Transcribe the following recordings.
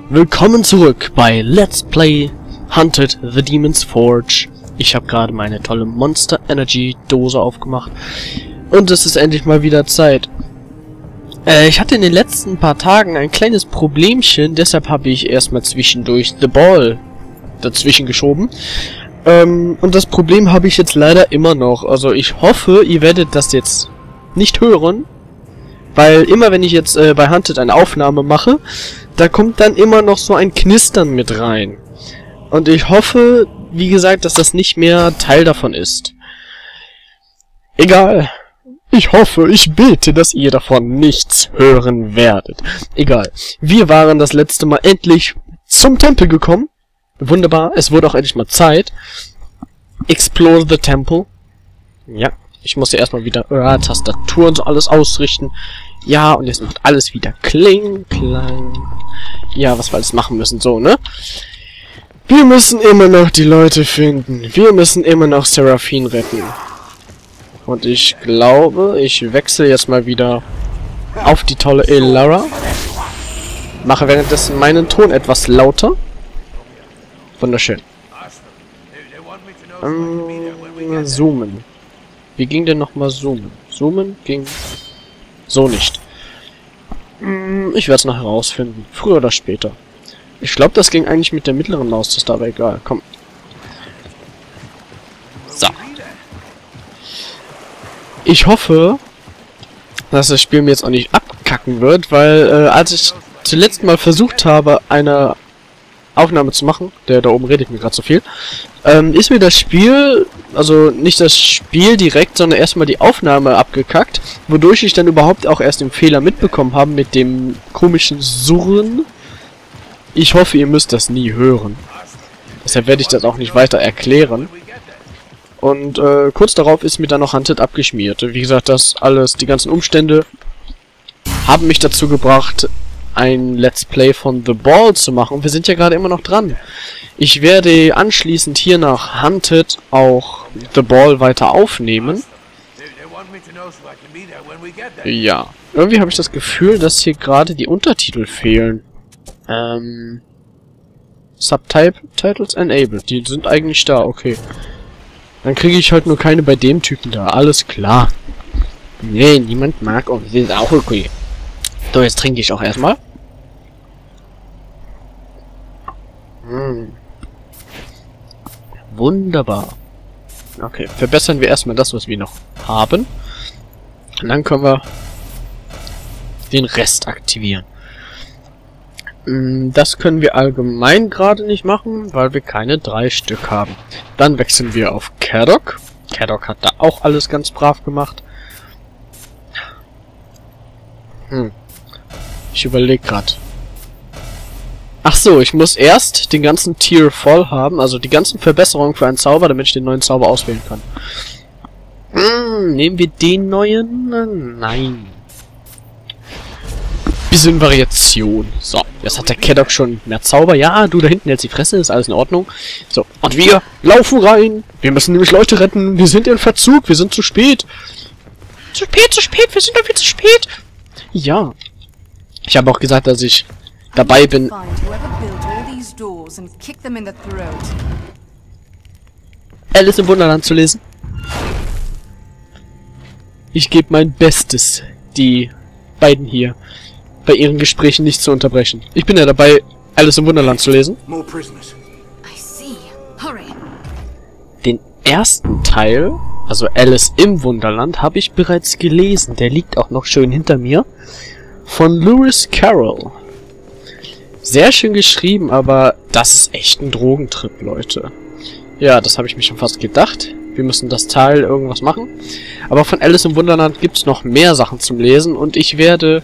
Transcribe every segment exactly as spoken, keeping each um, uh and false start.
Willkommen zurück bei Let's Play Hunted the Demon's Forge. Ich habe gerade meine tolle Monster Energy Dose aufgemacht und es ist endlich mal wieder Zeit. Äh, ich hatte in den letzten paar Tagen ein kleines Problemchen, deshalb habe ich erstmal zwischendurch The Ball dazwischen geschoben. Ähm, und das Problem habe ich jetzt leider immer noch. Also ich hoffe, ihr werdet das jetzt nicht hören, weil immer wenn ich jetzt äh, bei Hunted eine Aufnahme mache, da kommt dann immer noch so ein Knistern mit rein. Und ich hoffe, wie gesagt, dass das nicht mehr Teil davon ist. Egal. Ich hoffe, ich bete, dass ihr davon nichts hören werdet. Egal. Wir waren das letzte Mal endlich zum Tempel gekommen. Wunderbar. Es wurde auch endlich mal Zeit. Explore the Temple. Ja. Ich muss ja erstmal wieder äh, Tastatur und so alles ausrichten. Ja, und jetzt macht alles wieder kling, klang. Ja, was wir alles machen müssen, so, ne? Wir müssen immer noch die Leute finden. Wir müssen immer noch Seraphine retten. Und ich glaube, ich wechsle jetzt mal wieder auf die tolle Elara. Mache währenddessen meinen Ton etwas lauter. Wunderschön. Ähm, zoomen. Wie ging denn nochmal zoomen? Zoomen ging so nicht. Ich werde es noch herausfinden. Früher oder später. Ich glaube, das ging eigentlich mit der mittleren Maustaste, aber egal. Komm. So. Ich hoffe, dass das Spiel mir jetzt auch nicht abkacken wird, weil äh, als ich zuletzt mal versucht habe, eine Aufnahme zu machen, der da oben redet mir gerade so viel, ähm, ist mir das Spiel, also nicht das Spiel direkt, sondern erstmal die Aufnahme abgekackt, wodurch ich dann überhaupt auch erst den Fehler mitbekommen habe mit dem komischen Surren. Ich hoffe, ihr müsst das nie hören. Deshalb werde ich das auch nicht weiter erklären. Und äh, kurz darauf ist mir dann noch Hunted abgeschmiert. Wie gesagt, das alles, die ganzen Umstände haben mich dazu gebracht, ein Let's Play von The Ball zu machen. Wir sind ja gerade immer noch dran. Ich werde anschließend hier nach Hunted auch The Ball weiter aufnehmen. Ja. Irgendwie habe ich das Gefühl, dass hier gerade die Untertitel fehlen. Ähm... Subtitles enabled. Die sind eigentlich da, okay. Dann kriege ich halt nur keine bei dem Typen da. Alles klar. Nee, niemand mag uns. Das ist auch okay. So, jetzt trinke ich auch erstmal. Hm. Wunderbar. Okay, verbessern wir erstmal das, was wir noch haben. Und dann können wir den Rest aktivieren. Das können wir allgemein gerade nicht machen, weil wir keine drei Stück haben. Dann wechseln wir auf Caddock. Caddock hat da auch alles ganz brav gemacht. Hm. Ich überlege gerade. Ach so, ich muss erst den ganzen Tier voll haben, also die ganzen Verbesserungen für einen Zauber, damit ich den neuen Zauber auswählen kann. Hm, nehmen wir den neuen? Nein. Bisschen Variation. So, jetzt hat der Caddock schon mehr Zauber. Ja, du da hinten hältst die Fresse, ist alles in Ordnung. So, und wir laufen rein. Wir müssen nämlich Leute retten. Wir sind in Verzug, wir sind zu spät. Zu spät, zu spät, wir sind doch viel zu spät. Ja. Ich habe auch gesagt, dass ich dabei bin. Alice im Wunderland zu lesen. Ich gebe mein Bestes, die beiden hier bei ihren Gesprächen nicht zu unterbrechen. Ich bin ja dabei, Alice im Wunderland zu lesen. Den ersten Teil, also Alice im Wunderland, habe ich bereits gelesen. Der liegt auch noch schön hinter mir. Von Lewis Carroll. Sehr schön geschrieben, aber das ist echt ein Drogentrip, Leute. Ja, das habe ich mir schon fast gedacht. Wir müssen das Teil irgendwas machen. Aber von Alice im Wunderland gibt es noch mehr Sachen zum Lesen und ich werde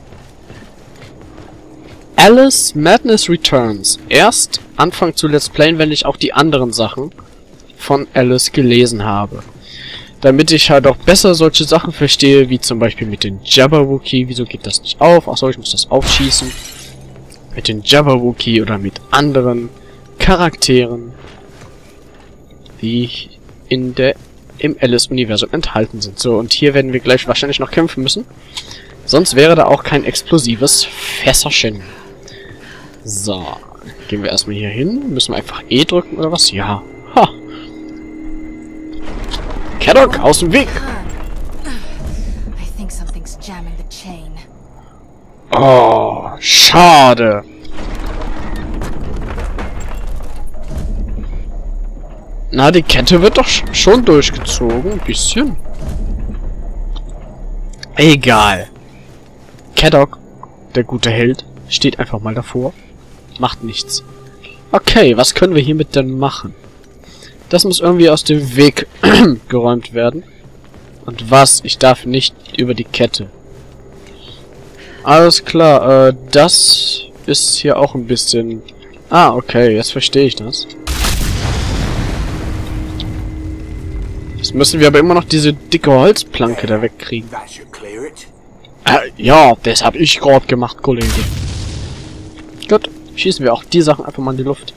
Alice Madness Returns erst anfangen zu Let's Playen, wenn ich auch die anderen Sachen von Alice gelesen habe. Damit ich halt auch besser solche Sachen verstehe, wie zum Beispiel mit den Jabberwocky. Wieso geht das nicht auf? Achso, ich muss das aufschießen. Mit den Jabberwocky oder mit anderen Charakteren, die in der im Alice-Universum enthalten sind. So, und hier werden wir gleich wahrscheinlich noch kämpfen müssen. Sonst wäre da auch kein explosives Fässerchen. So. Gehen wir erstmal hier hin. Müssen wir einfach E drücken oder was? Ja. Ha. Caddock, aus dem Weg! Oh, schade. Na, die Kette wird doch schon durchgezogen. Ein bisschen. Egal. Caddock, der gute Held, steht einfach mal davor. Macht nichts. Okay, was können wir hiermit denn machen? Das muss irgendwie aus dem Weg geräumt werden. Und was? Ich darf nicht über die Kette. Alles klar, äh, das ist hier auch ein bisschen... Ah, okay, jetzt verstehe ich das. Jetzt müssen wir aber immer noch diese dicke Holzplanke da wegkriegen. Äh, ja, das habe ich gerade gemacht, Kollege. Gut, schießen wir auch die Sachen einfach mal in die Luft.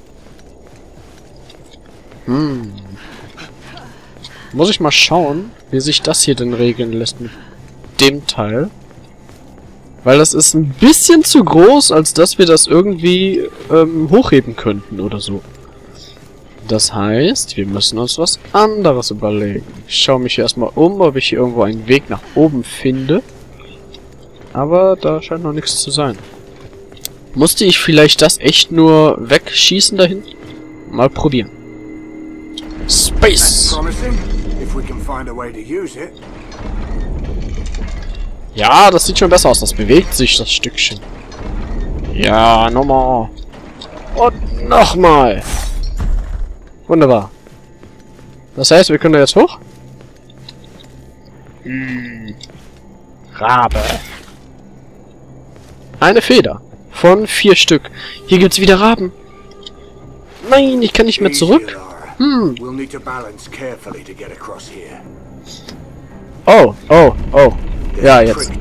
Hm. Muss ich mal schauen, wie sich das hier denn regeln lässt mit dem Teil. Weil das ist ein bisschen zu groß, als dass wir das irgendwie ähm, hochheben könnten oder so. Das heißt, wir müssen uns was anderes überlegen. Ich schaue mich hier erstmal um, ob ich hier irgendwo einen Weg nach oben finde. Aber da scheint noch nichts zu sein. Musste ich vielleicht das echt nur wegschießen da hinten? Mal probieren. Space! Ja, das sieht schon besser aus. Das bewegt sich, das Stückchen. Ja, nochmal. Und nochmal. Wunderbar. Das heißt, wir können da jetzt hoch? Hm. Rabe. Eine Feder. Von vier Stück. Hier gibt's wieder Raben. Nein, ich kann nicht mehr zurück. Hm. Oh, oh, oh. Ja, jetzt.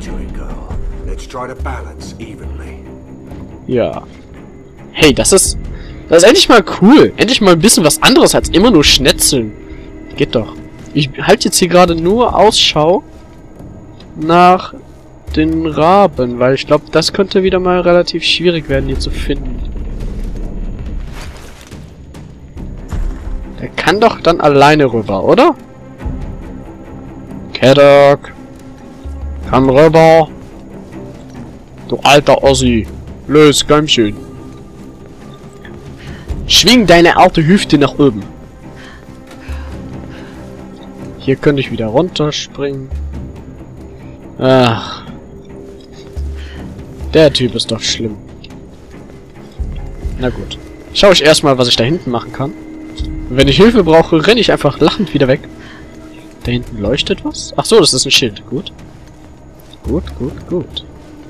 Ja. Hey, das ist... Das ist endlich mal cool. Endlich mal ein bisschen was anderes als immer nur Schnetzeln. Geht doch. Ich halte jetzt hier gerade nur Ausschau nach den Raben, weil ich glaube, das könnte wieder mal relativ schwierig werden, hier zu finden. Der kann doch dann alleine rüber, oder? Caddock. Komm rüber. Du alter Ossi. Los, komm schön. Schwing deine alte Hüfte nach oben. Hier könnte ich wieder runterspringen. Ach. Der Typ ist doch schlimm. Na gut. Schau ich erstmal, was ich da hinten machen kann. Und wenn ich Hilfe brauche, renne ich einfach lachend wieder weg. Da hinten leuchtet was? Ach so, das ist ein Schild. Gut. Gut, gut, gut.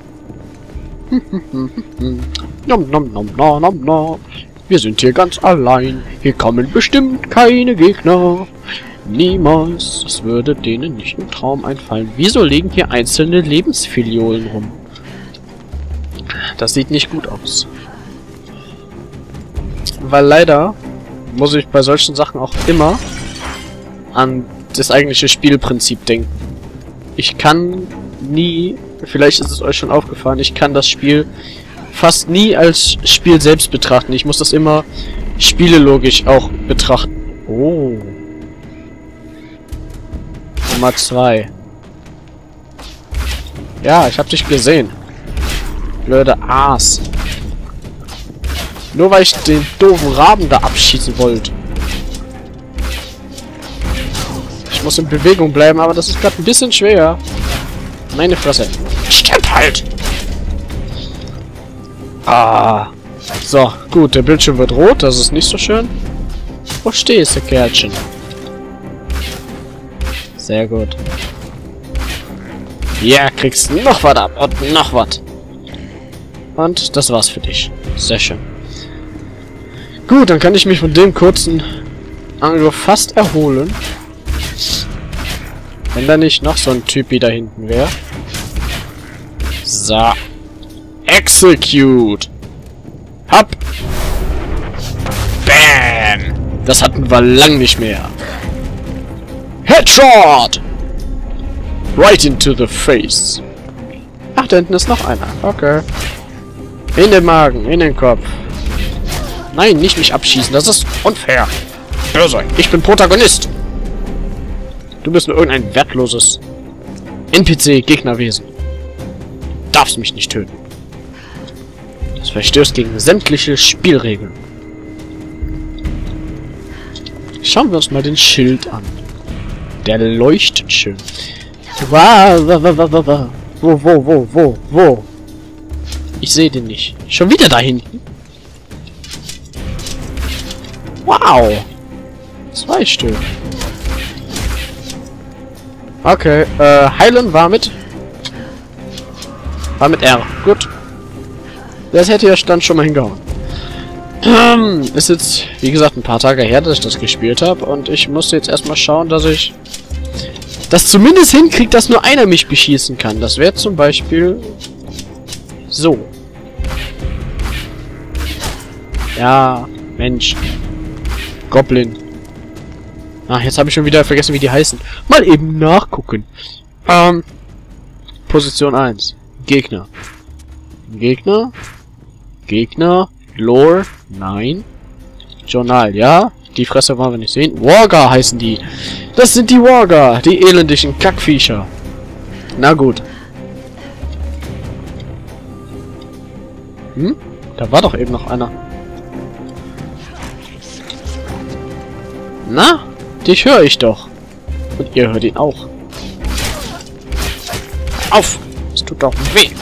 nom, nom, nom, nom, nom, nom. Wir sind hier ganz allein. Hier kommen bestimmt keine Gegner. Niemals. Das würde denen nicht im Traum einfallen. Wieso liegen hier einzelne Lebensfiliolen rum? Das sieht nicht gut aus. Weil leider muss ich bei solchen Sachen auch immer an das eigentliche Spielprinzip denken. Ich kann nie, vielleicht ist es euch schon aufgefallen, ich kann das Spiel fast nie als Spiel selbst betrachten. Ich muss das immer spielelogisch auch betrachten. Oh. Nummer zwei. Ja, ich hab dich gesehen. Blöde Aas. Nur weil ich den doofen Raben da abschießen wollte. Ich muss in Bewegung bleiben, aber das ist gerade ein bisschen schwer. Meine Fresse. Stirb halt! Ah. So, gut, der Bildschirm wird rot, das ist nicht so schön. Wo stehst du, Kerlchen? Sehr gut. Ja, kriegst noch was ab und noch was. Und das war's für dich. Sehr schön. Gut, dann kann ich mich von dem kurzen Angriff fast erholen. Wenn da nicht noch so ein Typi da hinten wäre. So. Execute. Hopp. Bam. Das hatten wir lang nicht mehr. Headshot. Right into the face. Ach, da hinten ist noch einer. Okay. In den Magen, in den Kopf. Nein, nicht mich abschießen, das ist unfair. Böse, ich bin Protagonist. Du bist nur irgendein wertloses N P C-Gegnerwesen. Darfst mich nicht töten. Das verstößt gegen sämtliche Spielregeln. Schauen wir uns mal den Schild an. Der leuchtet schön. Wow, wow, wow, wow, wow. Wo, wo, wo, wo, wo? Ich sehe den nicht. Schon wieder da hinten? Wow. Zwei Stück. Okay, äh, heilen war mit... War mit R. Gut. Das hätte ja dann schon mal hingehauen. Ähm, ist jetzt, wie gesagt, ein paar Tage her, dass ich das gespielt habe. Und ich muss jetzt erstmal schauen, dass ich... das zumindest hinkriege, dass nur einer mich beschießen kann. Das wäre zum Beispiel... so. Ja, Mensch. Goblin. Ach, jetzt habe ich schon wieder vergessen, wie die heißen. Mal eben nachgucken. Ähm, Position eins. Gegner. Gegner. Gegner. Lore. Nein. Journal, ja. Die Fresse wollen wir nicht sehen. Wargar heißen die. Das sind die Wargar. Die elendischen Kackviecher. Na gut. Hm? Da war doch eben noch einer. Na? Dich höre ich doch. Und ihr hört ihn auch. Auf! Es tut doch weh.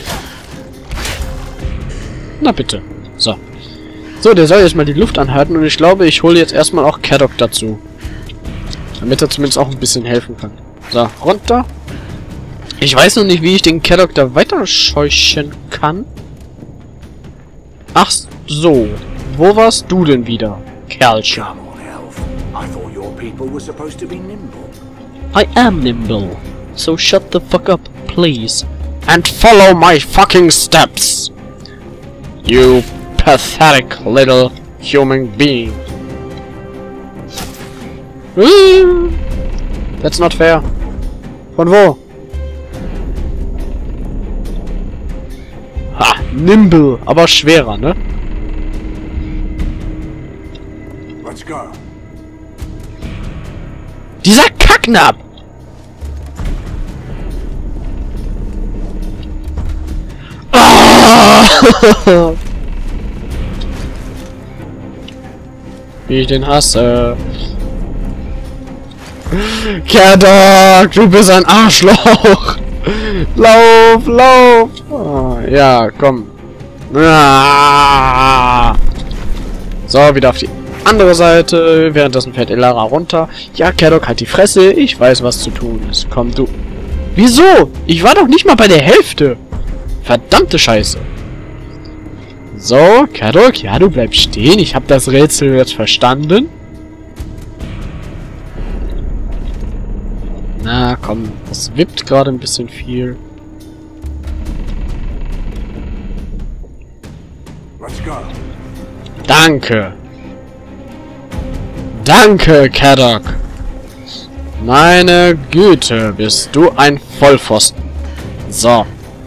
Na bitte. So. So, der soll jetzt mal die Luft anhalten und ich glaube, ich hole jetzt erstmal auch Caddock dazu. Damit er zumindest auch ein bisschen helfen kann. So, runter. Ich weiß noch nicht, wie ich den Caddock da weiterscheuchen kann. Ach so. Wo warst du denn wieder, Kerlchen? I am nimble. So shut the fuck up, please. And follow my fucking steps. You pathetic little human being. That's not fair. Von wo? Ha, nimble, aber schwerer, ne? Let's go. Dieser Kacknab! Oh! Wie ich den hasse. Caddock, du bist ein Arschloch! Lauf, lauf! Oh, ja, komm. Ah. So, wieder auf die andere Seite. Währenddessen fährt Elara runter. Ja, Caddock, halt die Fresse. Ich weiß, was zu tun ist. Komm, du. Wieso? Ich war doch nicht mal bei der Hälfte. Verdammte Scheiße. So, Caddock, ja, du bleibst stehen. Ich habe das Rätsel jetzt verstanden. Na, komm. Das wippt gerade ein bisschen viel. Let's go. Danke. Danke, Caddock. Meine Güte, bist du ein Vollpfosten. So.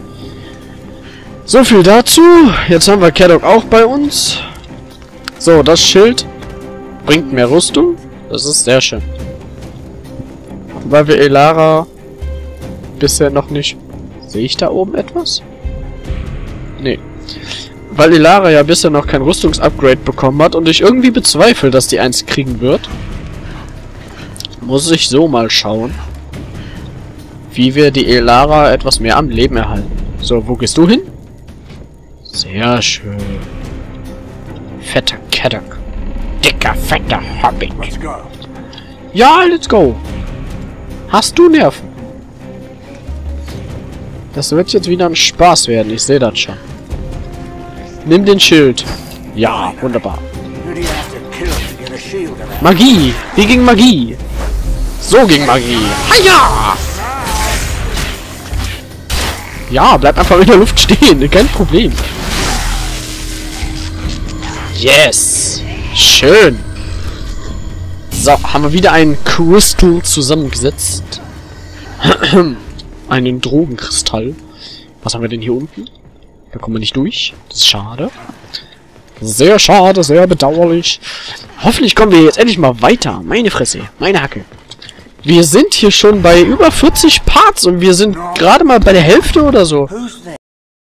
So viel dazu. Jetzt haben wir Caddock auch bei uns. So, das Schild bringt mehr Rüstung. Das ist sehr schön. Weil wir Elara bisher noch nicht... Sehe ich da oben etwas? Nee. Weil Elara ja bisher noch kein Rüstungsupgrade bekommen hat und ich irgendwie bezweifle, dass die eins kriegen wird, muss ich so mal schauen, wie wir die Elara etwas mehr am Leben erhalten. So, wo gehst du hin? Sehr schön. Fetter Caddock. Dicker, fetter Hobbit. Let's go. Ja, let's go. Hast du Nerven? Das wird jetzt wieder ein Spaß werden, ich sehe das schon. Nimm den Schild. Ja, wunderbar. Magie! Wie ging Magie? So ging Magie. Haja! Ja, bleib einfach in der Luft stehen. Kein Problem. Yes! Schön! So, haben wir wieder einen Crystal Da kommen wir nicht durch. Das ist schade. Sehr schade, sehr bedauerlich. Hoffentlich kommen wir jetzt endlich mal weiter. Meine Fresse, meine Hacke. Wir sind hier schon bei über vierzig Parts und wir sind gerade mal bei der Hälfte oder so. Who's there?